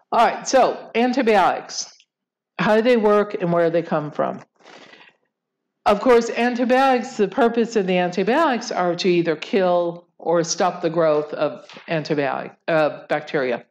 All right, so antibiotics. How do they work and where do they come from? Of course, antibiotics, the purpose of the antibiotics are to either kill or stop the growth of bacteria.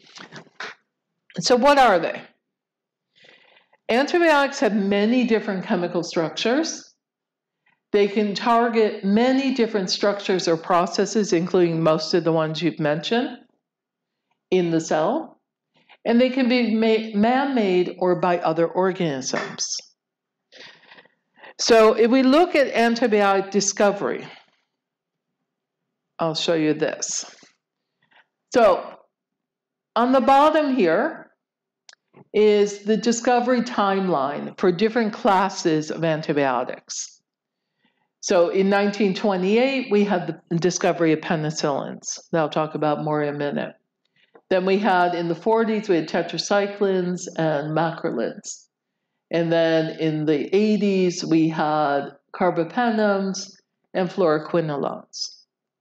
So what are they? Antibiotics have many different chemical structures. They can target many different structures or processes, including most of the ones you've mentioned in the cell. And they can be man-made or by other organisms. So if we look at antibiotic discovery, I'll show you this. So on the bottom here is the discovery timeline for different classes of antibiotics. So in 1928, we had the discovery of penicillins that I'll talk about more in a minute. Then we had, in the 40s, we had tetracyclines and macrolides. And then in the 80s, we had carbapenems and fluoroquinolones.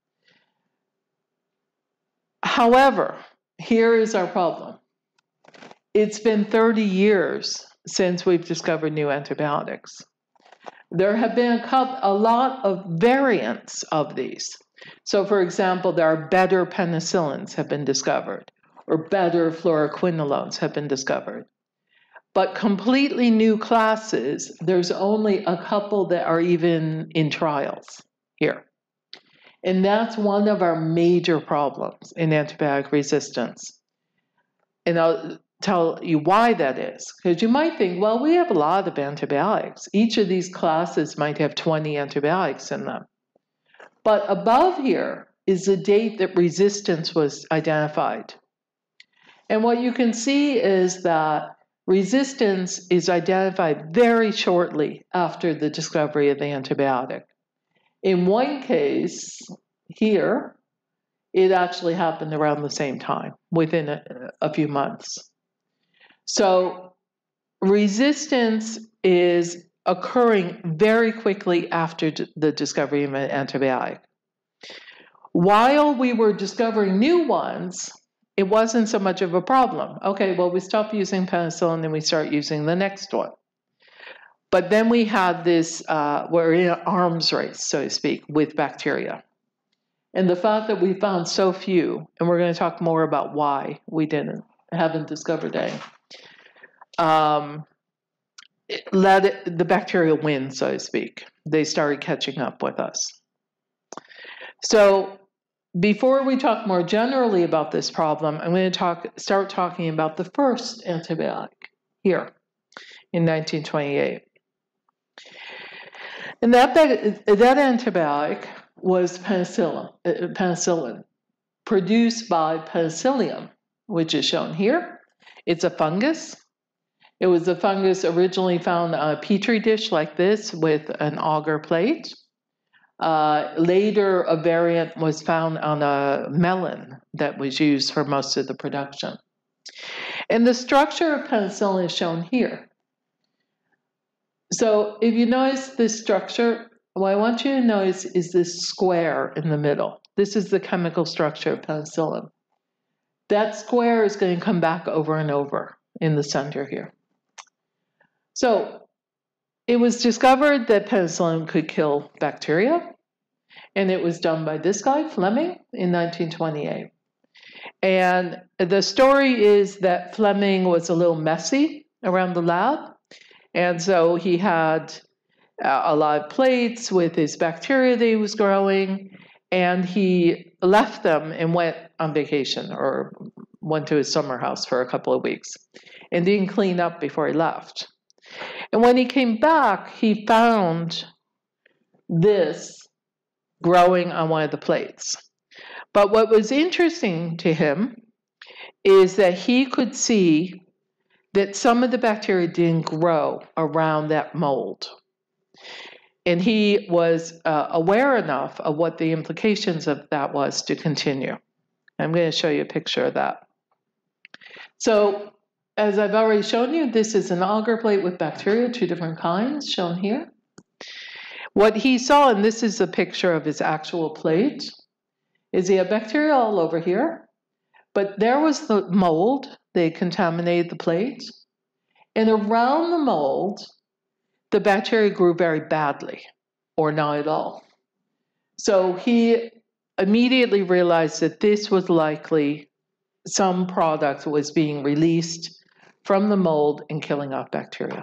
However, here is our problem. It's been 30 years since we've discovered new antibiotics. There have been a lot of variants of these. So, for example, there are better penicillins have been discovered, or better fluoroquinolones have been discovered. But completely new classes, there's only a couple that are even in trials here. And that's one of our major problems in antibiotic resistance. And I'll tell you why that is. Because you might think, well, we have a lot of antibiotics. Each of these classes might have 20 antibiotics in them. But above here is the date that resistance was identified. And what you can see is that resistance is identified very shortly after the discovery of the antibiotic. In one case, here, it actually happened around the same time, within a few months. So resistance is occurring very quickly after the discovery of an antibiotic. While we were discovering new ones, it wasn't so much of a problem. Okay, well, we stop using penicillin and we start using the next one. But then we had this, we're in an arms race, so to speak, with bacteria. And the fact that we found so few, and we're going to talk more about why we haven't discovered any, let the bacteria win, so to speak. They started catching up with us. So before we talk more generally about this problem, I'm going to start talking about the first antibiotic here in 1928. And that antibiotic was penicillin, produced by Penicillium, which is shown here. It's a fungus. It was a fungus originally found on a petri dish like this with an agar plate. Later, a variant was found on a melon that was used for most of the production. And the structure of penicillin is shown here. So if you notice this structure, what I want you to notice is this square in the middle. This is the chemical structure of penicillin. That square is going to come back over and over in the center here. So it was discovered that penicillin could kill bacteria, and it was done by this guy, Fleming, in 1928. And the story is that Fleming was a little messy around the lab, and so he had a lot of plates with his bacteria that he was growing, and he left them and went on vacation or went to his summer house for a couple of weeks and didn't clean up before he left. And when he came back, he found this growing on one of the plates. But what was interesting to him is that he could see that some of the bacteria didn't grow around that mold. And he was aware enough of what the implications of that was to continue. I'm going to show you a picture of that. So, as I've already shown you, this is an agar plate with bacteria, 2 different kinds, shown here. What he saw, and this is a picture of his actual plate, is he had bacteria all over here, but there was the mold they contaminated the plate, and around the mold, the bacteria grew very badly, or not at all. So he immediately realized that this was likely some product was being released from the mold and killing off bacteria.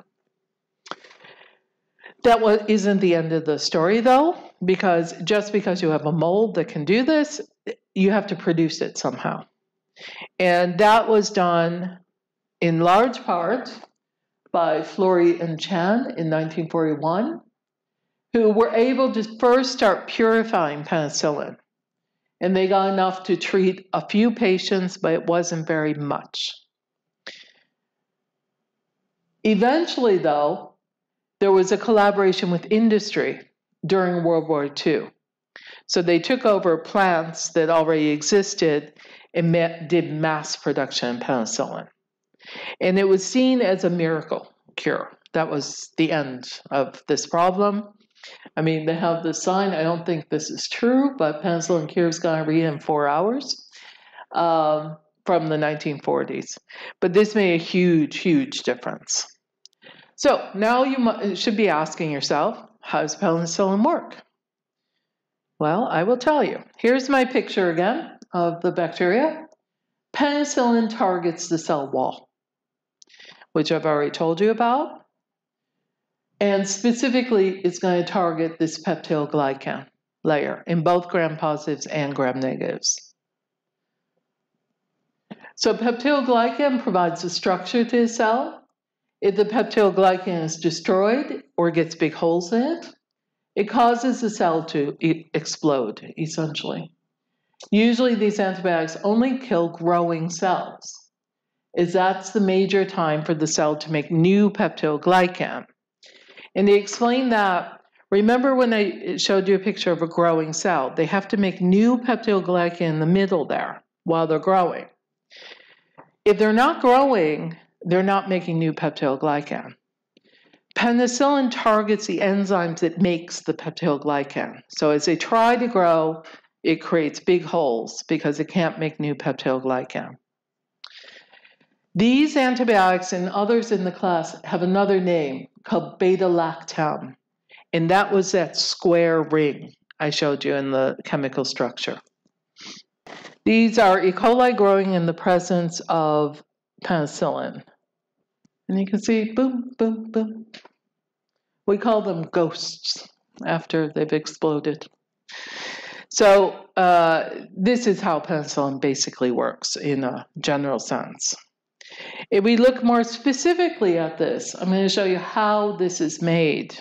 That isn't the end of the story, though, because just because you have a mold that can do this, you have to produce it somehow. And that was done in large part by Flory and Chan in 1941, who were able to first start purifying penicillin. And they got enough to treat a few patients, but it wasn't very much. Eventually, though, there was a collaboration with industry during World War II. So they took over plants that already existed and did mass production of penicillin. And it was seen as a miracle cure. That was the end of this problem. I mean, they have this sign. I don't think this is true, but penicillin cures gonorrhea in 4 hours from the 1940s. But this made a huge, huge difference. So now you should be asking yourself, how does penicillin work? Well, I will tell you. Here's my picture again of the bacteria. Penicillin targets the cell wall, which I've already told you about. And specifically, it's going to target this peptidoglycan layer in both gram-positives and gram-negatives. So peptidoglycan provides a structure to the cell. If the peptidoglycan is destroyed or gets big holes in it, it causes the cell to explode, essentially. Usually these antibiotics only kill growing cells, as that's the major time for the cell to make new peptidoglycan. And they explain that, remember when I showed you a picture of a growing cell, they have to make new peptidoglycan in the middle there while they're growing. If they're not growing, they're not making new peptidoglycan. Penicillin targets the enzymes that makes the peptidoglycan. So as they try to grow, it creates big holes because it can't make new peptidoglycan. These antibiotics and others in the class have another name called beta-lactam, and that was that square ring I showed you in the chemical structure. These are E. coli growing in the presence of penicillin. And you can see, boom, boom, boom. We call them ghosts after they've exploded. So this is how penicillin basically works in a general sense. If we look more specifically at this, I'm going to show you how this is made.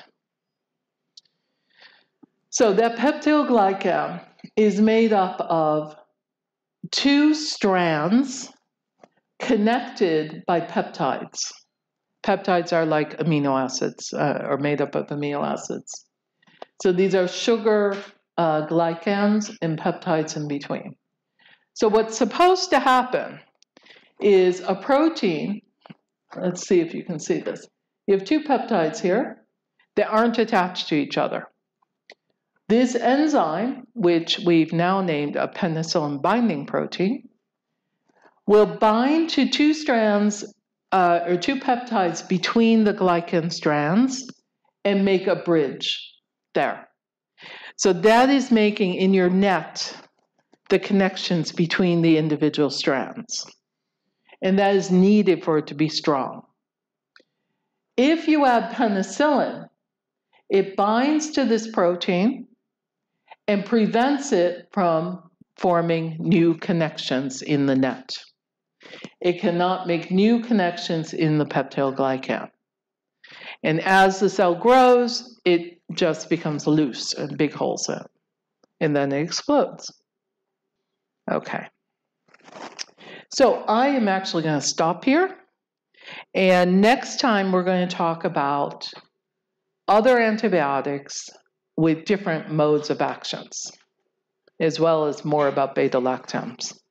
So that peptidoglycan is made up of 2 strands connected by peptides. Peptides are like amino acids, or made up of amino acids. So these are sugar glycans and peptides in between. So what's supposed to happen is a protein, let's see if you can see this. You have 2 peptides here that aren't attached to each other. This enzyme, which we've now named a penicillin binding protein, will bind to 2 strands or 2 peptides between the glycan strands and make a bridge there. So that is making in your net the connections between the individual strands. And that is needed for it to be strong. If you add penicillin, it binds to this protein and prevents it from forming new connections in the net. It cannot make new connections in the peptidoglycan. And as the cell grows, it just becomes loose and big holes in it. And then it explodes. Okay. So I am actually going to stop here. And next time we're going to talk about other antibiotics with different modes of actions, as well as more about beta-lactams.